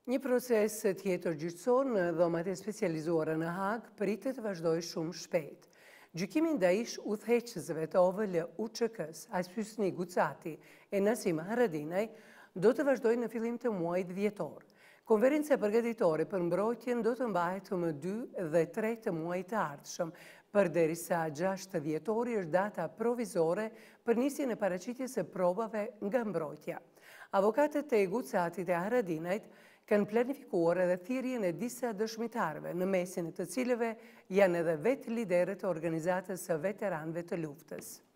Një proces tjetër gjyqësor në dhomat e specializuara në Hag pritet të vazhdojë shumë shpejt. Gjykimi ndaj udhëheqësve të OVL-UÇK-s, Hysni Gucati e Nasim Haradinaj, do të vazhdojë në fillim të muajit dhjetor. Konferenca përgatitore për mbrojtjen do të mbahet më 2 dhe 3 të muajit të ardhshëm, përderisa 6 dhjetori është data provizore për nisjen e paraqitjes së provave nga mbrojtja. Avokatët e Gucatit e Haradinajt kanë planifikuar edhe thirrjen e disa dëshmitarëve, në mesin e të cilëve janë edhe vetë liderët e organizatës së veteranëve të luftës.